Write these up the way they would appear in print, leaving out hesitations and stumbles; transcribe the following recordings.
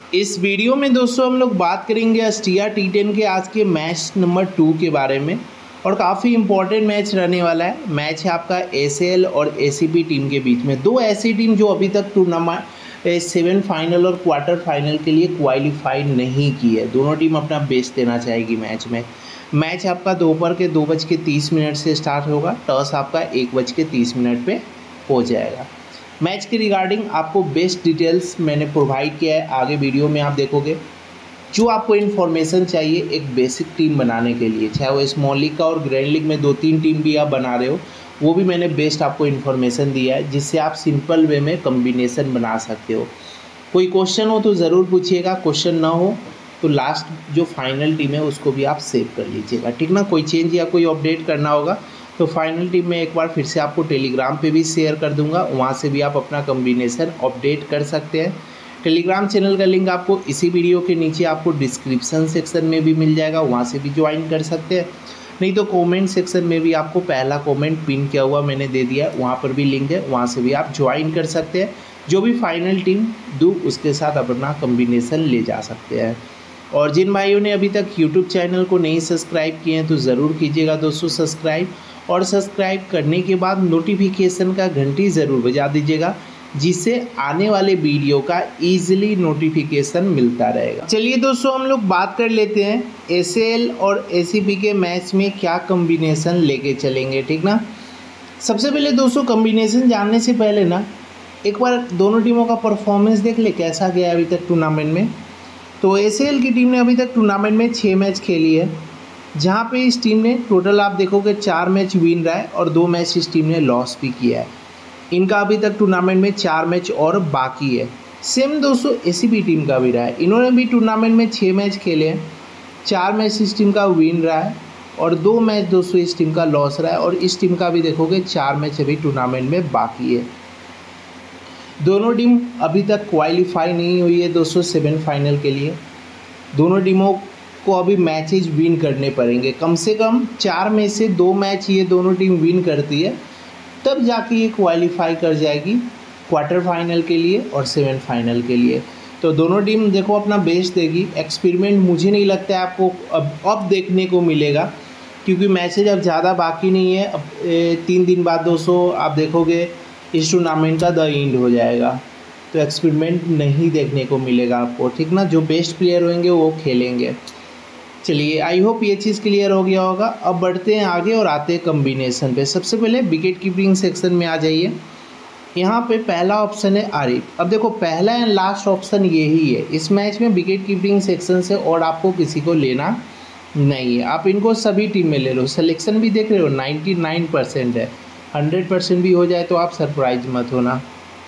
इस वीडियो में दोस्तों हम लोग बात करेंगे ऑस्ट्रिया T10 के आज के मैच नंबर 2 के बारे में और काफ़ी इम्पोर्टेंट मैच रहने वाला है। मैच है आपका ACL और ACP टीम के बीच में। दो ऐसी टीम जो अभी तक टूर्नामेंट सेमीफाइनल और क्वार्टर फाइनल के लिए क्वालिफाई नहीं की है। दोनों टीम अपना बेस्ट देना चाहेगी मैच में। मैच आपका दोपहर के 2:30 से स्टार्ट होगा। टॉस आपका 1:30 पे हो जाएगा। मैच के रिगार्डिंग आपको बेस्ट डिटेल्स मैंने प्रोवाइड किया है। आगे वीडियो में आप देखोगे जो आपको इन्फॉर्मेशन चाहिए एक बेसिक टीम बनाने के लिए, चाहे वो स्मॉल लीग का और ग्रैंड लीग में 2-3 टीम भी आप बना रहे हो, वो भी मैंने बेस्ट आपको इन्फॉर्मेशन दिया है जिससे आप सिंपल वे में कम्बिनेशन बना सकते हो। कोई क्वेश्चन हो तो ज़रूर पूछिएगा, क्वेश्चन ना हो तो लास्ट जो फाइनल टीम है उसको भी आप सेव कर लीजिएगा, ठीक ना। कोई चेंज या कोई अपडेट करना होगा तो फाइनल टीम में एक बार फिर से आपको टेलीग्राम पे भी शेयर कर दूंगा, वहाँ से भी आप अपना कॉम्बिनेशन अपडेट कर सकते हैं। टेलीग्राम चैनल का लिंक आपको इसी वीडियो के नीचे आपको डिस्क्रिप्शन सेक्शन में भी मिल जाएगा, वहाँ से भी ज्वाइन कर सकते हैं। नहीं तो कमेंट सेक्शन में भी आपको पहला कमेंट पिन किया हुआ मैंने दे दिया है, वहाँ पर भी लिंक है, वहाँ से भी आप ज्वाइन कर सकते हैं। जो भी फाइनल टीम दूँ उसके साथ अपना कॉम्बिनेशन ले जा सकते हैं। और जिन भाइयों ने अभी तक यूट्यूब चैनल को नहीं सब्सक्राइब किए हैं तो ज़रूर कीजिएगा दोस्तों सब्सक्राइब, और सब्सक्राइब करने के बाद नोटिफिकेशन का घंटी ज़रूर बजा दीजिएगा जिससे आने वाले वीडियो का ईजिली नोटिफिकेशन मिलता रहेगा। चलिए दोस्तों हम लोग बात कर लेते हैं ACL और ACP के मैच में क्या कॉम्बिनेशन लेके चलेंगे, ठीक ना। सबसे पहले दोस्तों कॉम्बिनेशन जानने से पहले ना एक बार दोनों टीमों का परफॉर्मेंस देख ले कैसा गया अभी तक टूर्नामेंट में। तो ACL की टीम ने अभी तक टूर्नामेंट में 6 मैच खेली है, जहाँ पे इस टीम ने टोटल आप देखोगे 4 मैच विन रहा है और 2 मैच इस टीम ने लॉस भी किया है। इनका अभी तक टूर्नामेंट में 4 मैच और बाकी है। सेम दोस्तों ACP टीम का भी रहा है, इन्होंने भी टूर्नामेंट में 6 मैच खेले हैं, 4 मैच इस टीम का विन रहा है और 2 मैच दोस्तों इस टीम का लॉस रहा है। और इस टीम का भी देखोगे 4 मैच अभी टूर्नामेंट में बाकी है। दोनों टीम अभी तक क्वालिफाई नहीं हुई है दोस्तों सेमीफाइनल के लिए। दोनों टीमों को अभी मैचेज विन करने पड़ेंगे, कम से कम 4 में से 2 मैच ये दोनों टीम विन करती है तब जाके ये क्वालिफाई कर जाएगी क्वार्टर फाइनल के लिए और सेमीफाइनल के लिए। तो दोनों टीम देखो अपना बेस्ट देगी। एक्सपेरिमेंट मुझे नहीं लगता है आपको अब देखने को मिलेगा, क्योंकि मैचेज अब ज़्यादा बाकी नहीं है। अब 3 दिन बाद दोस्तों आप देखोगे इस टूर्नामेंट का द एंड हो जाएगा, तो एक्सपेरिमेंट नहीं देखने को मिलेगा आपको, ठीक ना। जो बेस्ट प्लेयर होंगे वो खेलेंगे। चलिए आई होप ये चीज़ क्लियर हो गया होगा। अब बढ़ते हैं आगे और आते हैं कम्बिनेशन पे। सबसे पहले विकेट कीपिंग सेक्शन में आ जाइए। यहाँ पे पहला ऑप्शन है आरिफ। अब देखो पहला एंड लास्ट ऑप्शन यही है इस मैच में विकेट कीपिंग सेक्शन से, और आपको किसी को लेना नहीं है। आप इनको सभी टीम में ले लो। सिलेक्शन भी देख रहे हो 99% है, 100% भी हो जाए तो आप सरप्राइज मत होना।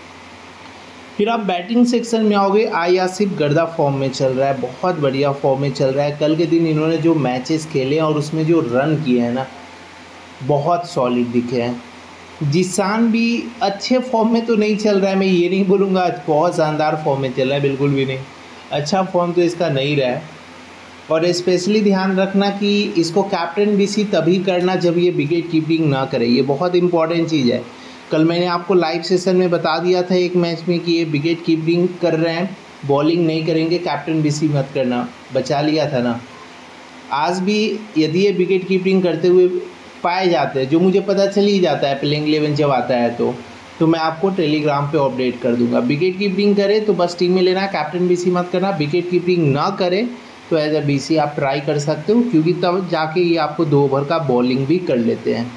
फिर आप बैटिंग सेक्शन में आओगे। आसिफ गर्दा फॉर्म में चल रहा है, बहुत बढ़िया फॉर्म में चल रहा है। कल के दिन इन्होंने जो मैचेस खेले हैं और उसमें जो रन किए हैं ना बहुत सॉलिड दिखे हैं। जिसान भी अच्छे फॉर्म में तो नहीं चल रहा है, मैं ये नहीं बोलूँगा बहुत शानदार फॉर्म में चल रहा है, बिल्कुल भी नहीं। अच्छा फॉर्म तो इसका नहीं रहा है। और स्पेशली ध्यान रखना कि इसको कैप्टन BC तभी करना जब ये विकेट कीपिंग ना करे, ये बहुत इंपॉर्टेंट चीज़ है। कल मैंने आपको लाइव सेशन में बता दिया था एक मैच में कि ये विकेट कीपिंग कर रहे हैं, बॉलिंग नहीं करेंगे, कैप्टन BC मत करना, बचा लिया था ना। आज भी यदि ये विकेट कीपिंग करते हुए पाए जाते हैं, जो मुझे पता चल ही जाता है प्लेइंग 11 जब आता है तो मैं आपको टेलीग्राम पे अपडेट कर दूंगा। विकेट कीपिंग करे तो बस टीम में लेना, कैप्टन BC मत करना। विकेट कीपिंग ना करे तो एज अ BC आप ट्राई कर सकते हो, क्योंकि तब जाके ये आपको 2 ओवर का बॉलिंग भी कर लेते हैं।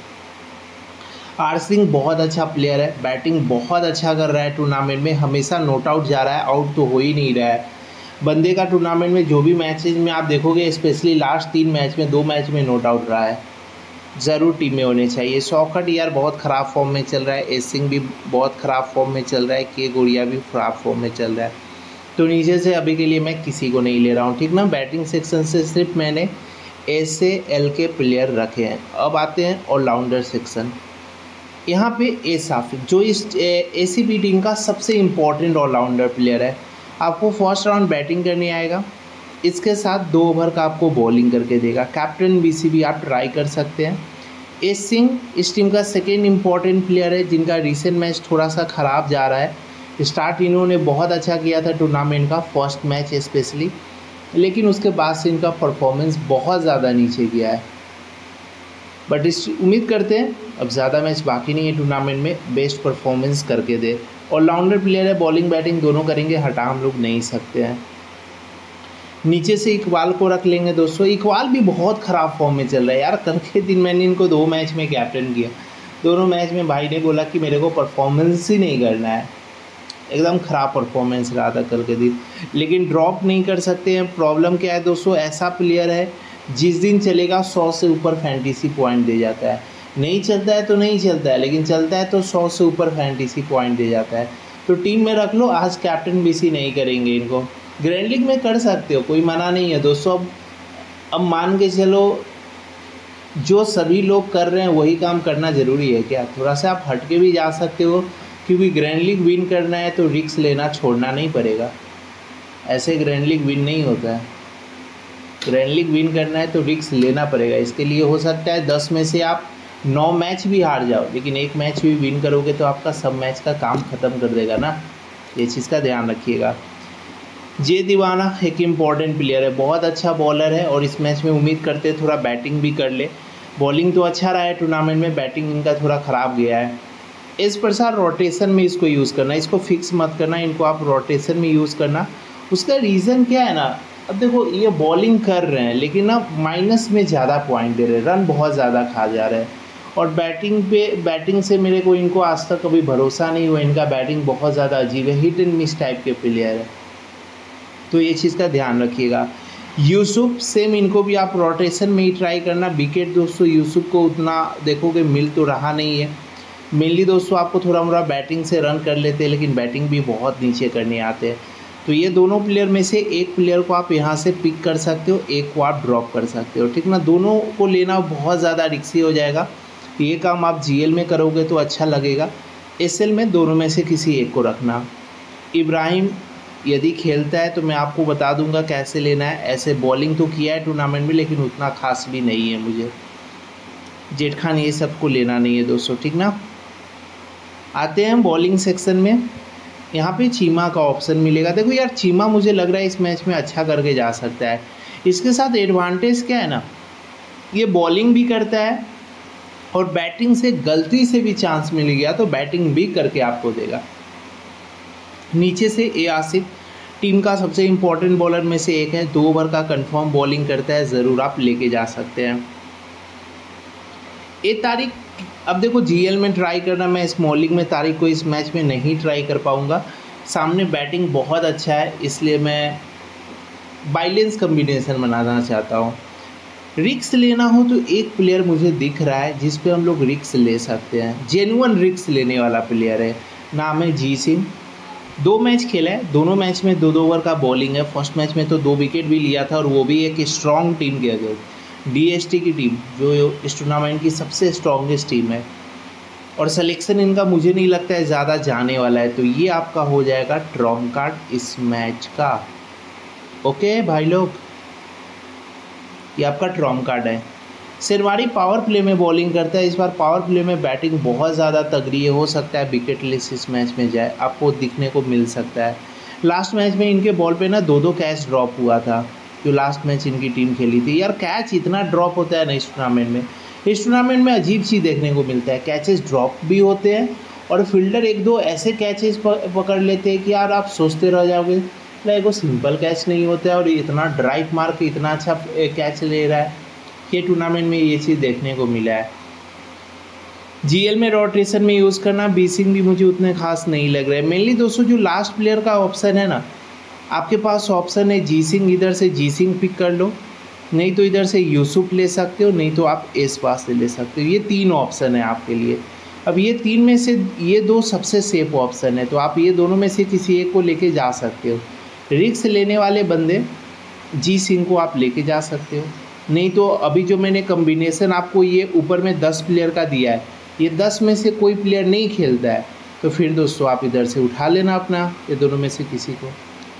आर सिंह बहुत अच्छा प्लेयर है, बैटिंग बहुत अच्छा कर रहा है टूर्नामेंट में, हमेशा नॉट आउट जा रहा है, आउट तो हो ही नहीं रहा है बंदे का। टूर्नामेंट में जो भी मैचेज में आप देखोगे स्पेशली लास्ट 3 मैच में 2 मैच में नॉट आउट रहा है। ज़रूर टीम में होने चाहिए। शौकत यार बहुत ख़राब फॉर्म में चल रहा है, एस सिंह भी बहुत ख़राब फॉर्म में चल रहा है, के गुड़िया भी ख़राब फॉर्म में चल रहा है। तो नीचे से अभी के लिए मैं किसी को नहीं ले रहा हूँ, ठीक ना। बैटिंग सेक्शन से सिर्फ मैंने ACL के प्लेयर रखे हैं। अब आते हैं ऑलराउंडर सेक्शन। यहाँ पे साफिक जो इस ACP टीम का सबसे इम्पोर्टेंट ऑलराउंडर प्लेयर है। आपको फर्स्ट राउंड बैटिंग करने आएगा, इसके साथ 2 ओवर का आपको बॉलिंग करके देगा। कैप्टन BC भी आप ट्राई कर सकते हैं। एस सिंह इस टीम का सेकेंड इम्पॉर्टेंट प्लेयर है, जिनका रिसेंट मैच थोड़ा सा ख़राब जा रहा है, स्टार्ट इन्होंने बहुत अच्छा किया था टूर्नामेंट का, फर्स्ट मैच स्पेशली, लेकिन उसके बाद से इनका परफॉर्मेंस बहुत ज़्यादा नीचे गया है। बट इस उम्मीद करते हैं अब ज़्यादा मैच बाकी नहीं है टूर्नामेंट में, बेस्ट परफॉर्मेंस करके दे। ऑलराउंडर प्लेयर है, बॉलिंग बैटिंग दोनों करेंगे, हटा हम लोग नहीं सकते हैं। नीचे से इकबाल को रख लेंगे दोस्तों। इकबाल भी बहुत ख़राब फॉर्म में चल रहा है यार। कल के दिन मैंने इनको 2 मैच में कैप्टन किया, दोनों मैच में भाई ने बोला कि मेरे को परफॉर्मेंस ही नहीं करना है, एकदम ख़राब परफॉर्मेंस रहा था कल के दिन, लेकिन ड्रॉप नहीं कर सकते हैं। प्रॉब्लम क्या है दोस्तों, ऐसा प्लेयर है जिस दिन चलेगा 100 से ऊपर फैंटेसी पॉइंट दे जाता है, नहीं चलता है तो नहीं चलता है, लेकिन चलता है तो 100 से ऊपर फैंटेसी पॉइंट दे जाता है। तो टीम में रख लो, आज कैप्टन बीसी नहीं करेंगे इनको। ग्रैंड लीग में कर सकते हो, कोई मना नहीं है दोस्तों। अब मान के चलो जो सभी लोग कर रहे हैं वही काम करना ज़रूरी है क्या? थोड़ा सा आप हट के भी जा सकते हो, क्योंकि ग्रैंड लीग विन करना है तो रिस्क लेना छोड़ना नहीं पड़ेगा। ऐसे ग्रैंड लीग विन नहीं होता है, ग्रैंड लीग विन करना है तो रिस्क लेना पड़ेगा। इसके लिए हो सकता है 10 में से आप 9 मैच भी हार जाओ, लेकिन एक मैच भी विन करोगे तो आपका सब मैच का काम ख़त्म कर देगा ना, ये चीज़ का ध्यान रखिएगा। जे दीवाना एक इम्पॉर्टेंट प्लेयर है, बहुत अच्छा बॉलर है, और इस मैच में उम्मीद करते हैं थोड़ा बैटिंग भी कर ले। बॉलिंग तो अच्छा रहा है टूर्नामेंट में, बैटिंग इनका थोड़ा ख़राब गया है। इस प्रकार रोटेशन में इसको यूज़ करना, इसको फिक्स मत करना, इनको आप रोटेशन में यूज़ करना। उसका रीज़न क्या है ना, अब देखो ये बॉलिंग कर रहे हैं लेकिन ना माइनस में ज़्यादा पॉइंट दे रहे हैं, रन बहुत ज़्यादा खा जा रहे हैं, और बैटिंग से मेरे को इनको आज तक कभी भरोसा नहीं हुआ। इनका बैटिंग बहुत ज़्यादा अजीब है, हिट एंड मिस टाइप के प्लेयर है, तो ये चीज़ का ध्यान रखिएगा। यूसुफ सेम, इनको भी आप रोटेशन में ही ट्राई करना। विकेट दोस्तों यूसुफ को उतना देखोगे मिल तो रहा नहीं है, मेनली दोस्तों आपको थोड़ा मोड़ा बैटिंग से रन कर लेते हैं, लेकिन बैटिंग भी बहुत नीचे करने आते हैं। तो ये दोनों प्लेयर में से एक प्लेयर को आप यहाँ से पिक कर सकते हो, एक को आप ड्रॉप कर सकते हो, ठीक ना। दोनों को लेना बहुत ज़्यादा रिस्की हो जाएगा। ये काम आप जीएल में करोगे तो अच्छा लगेगा, एसएल में दोनों में से किसी एक को रखना। इब्राहिम यदि खेलता है तो मैं आपको बता दूंगा कैसे लेना है। ऐसे बॉलिंग तो किया है टूर्नामेंट में, लेकिन उतना खास भी नहीं है मुझे। जेड खान ये सब को लेना नहीं है दोस्तों, ठीक ना। आते हैं बॉलिंग सेक्शन में, यहाँ पे चीमा का ऑप्शन मिलेगा। देखो यार चीमा मुझे लग रहा है इस मैच में अच्छा करके जा सकता है। इसके साथ एडवांटेज क्या है ना, ये बॉलिंग भी करता है और बैटिंग से गलती से भी चांस मिल गया तो बैटिंग भी करके आपको देगा। नीचे से ए आसिफ टीम का सबसे इम्पोर्टेंट बॉलर में से एक है, 2 ओवर का कंफर्म बॉलिंग करता है, ज़रूर आप लेके जा सकते हैं। ए तारिक, अब देखो जीएल में ट्राई करना, मैं स्मॉलिंग में तारिक को इस मैच में नहीं ट्राई कर पाऊंगा। सामने बैटिंग बहुत अच्छा है, इसलिए मैं बैलेंस कम्बिनेशन बनाना चाहता हूँ। रिक्स लेना हो तो एक प्लेयर मुझे दिख रहा है जिस पे हम लोग रिक्स ले सकते हैं, जेन्युइन रिक्स लेने वाला प्लेयर है, नाम है जी सिंह। 2 मैच खेला है, दोनों मैच में 2-2 ओवर का बॉलिंग है। फर्स्ट मैच में तो 2 विकेट भी लिया था, और वो भी एक स्ट्रॉन्ग टीम के अगेंस्ट, डीएसटी की टीम जो इस टूर्नामेंट की सबसे स्ट्रॉन्गेस्ट टीम है। और सिलेक्शन इनका मुझे नहीं लगता है ज़्यादा जाने वाला है, तो ये आपका हो जाएगा ट्रम्प कार्ड इस मैच का। ओके भाई लोग, ये आपका ट्रम्प कार्ड है। शेरवारी पावर प्ले में बॉलिंग करता है, इस बार पावर प्ले में बैटिंग बहुत ज़्यादा तगड़ी है, हो सकता है विकेट लेस इस मैच में जाए, आपको दिखने को मिल सकता है। लास्ट मैच में इनके बॉल पे ना 2-2 कैच ड्रॉप हुआ था, जो लास्ट मैच इनकी टीम खेली थी। यार कैच इतना ड्रॉप होता है ना इस टूर्नामेंट में अजीब चीज़ देखने को मिलता है। कैचेस ड्रॉप भी होते हैं और फील्डर 1-2 ऐसे कैचेस पकड़ लेते हैं कि यार आप सोचते रह जाओगे, लाइक वो सिंपल कैच नहीं होता है और इतना ड्राइव मार के इतना अच्छा कैच ले रहा है। ये टूर्नामेंट में ये चीज़ देखने को मिला है। जीएल में रोटेशन में यूज़ करना, बीसिंग भी मुझे उतने खास नहीं लग रहा है। मेनली दोस्तों जो लास्ट प्लेयर का ऑप्शन है ना, आपके पास ऑप्शन है जी सिंह, इधर से जी सिंह पिक कर लो, नहीं तो इधर से यूसुफ ले सकते हो, नहीं तो आप एसपास से ले सकते हो। ये 3 ऑप्शन है आपके लिए। अब ये 3 में से ये 2 सबसे सेफ ऑप्शन है, तो आप ये दोनों में से किसी एक को लेके जा सकते हो। रिस्क लेने वाले बंदे जी सिंह को आप लेके जा सकते हो, नहीं तो अभी जो मैंने कम्बिनेशन आपको ये ऊपर में 10 प्लेयर का दिया है, ये 10 में से कोई प्लेयर नहीं खेलता है, तो फिर दोस्तों आप इधर से उठा लेना अपना ये दोनों में से किसी को,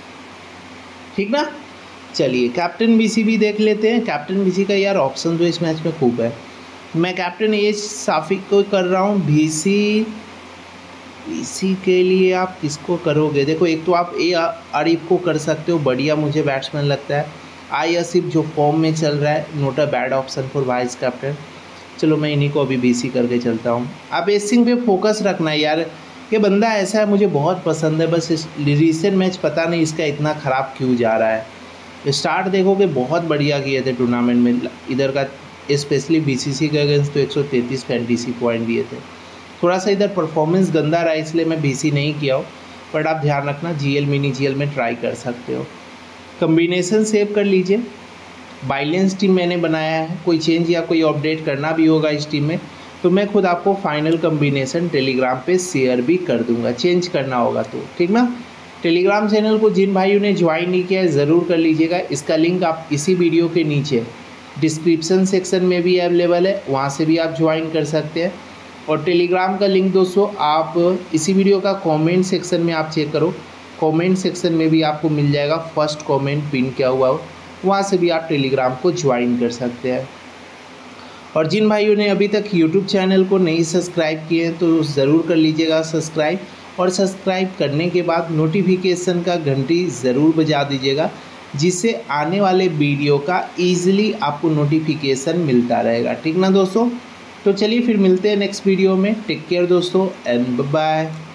ठीक ना। चलिए कैप्टन बीसी भी देख लेते हैं। कैप्टन बीसी का यार ऑप्शन तो इस मैच में खूब है। मैं कैप्टन एज साफिक को कर रहा हूँ, बीसी इसी के लिए आप किसको करोगे? देखो, एक तो आप ए आरिफ को कर सकते हो, बढ़िया मुझे बैट्समैन लगता है। आई आसिफ जो फॉर्म में चल रहा है, not a bad option for vice captain. चलो मैं इन्हीं को अभी बीसी करके चलता हूँ। आप एस सिंह पे फोकस रखना है यार, ये बंदा ऐसा है, मुझे बहुत पसंद है, बस इस रिसेंट मैच पता नहीं इसका इतना ख़राब क्यों जा रहा है। स्टार्ट देखोगे बहुत बढ़िया किए थे टूर्नामेंट में, इधर का स्पेशली बीसीसी के अगेंस्ट तो 133 फैंटेसी पॉइंट दिए थे। थोड़ा सा इधर परफॉर्मेंस गंदा रहा इसलिए मैं बीसी नहीं किया हूँ, बट आप ध्यान रखना जीएल मिनी जीएल में ट्राई कर सकते हो। कम्बिनेशन सेव कर लीजिए। बैलेंस टीम मैंने बनाया है, कोई चेंज या कोई अपडेट करना भी होगा इस टीम में तो मैं खुद आपको फाइनल कम्बिनेशन टेलीग्राम पे शेयर भी कर दूंगा, चेंज करना होगा तो, ठीक ना। टेलीग्राम चैनल को जिन भाइयों ने ज्वाइन नहीं किया है ज़रूर कर लीजिएगा, इसका लिंक आप इसी वीडियो के नीचे डिस्क्रिप्शन सेक्शन में भी अवेलेबल है, वहाँ से भी आप ज्वाइन कर सकते हैं। और टेलीग्राम का लिंक दोस्तों आप इसी वीडियो का कमेंट सेक्शन में आप चेक करो, कमेंट सेक्शन में भी आपको मिल जाएगा, फर्स्ट कमेंट पिन किया हुआ हो, वहाँ से भी आप टेलीग्राम को ज्वाइन कर सकते हैं। और जिन भाइयों ने अभी तक यूट्यूब चैनल को नहीं सब्सक्राइब किए हैं तो ज़रूर कर लीजिएगा सब्सक्राइब, और सब्सक्राइब करने के बाद नोटिफिकेशन का घंटी ज़रूर बजा दीजिएगा, जिससे आने वाले वीडियो का ईजिली आपको नोटिफिकेशन मिलता रहेगा, ठीक ना दोस्तों। तो चलिए फिर मिलते हैं नेक्स्ट वीडियो में, टेक केयर दोस्तों एंड बाय बाय।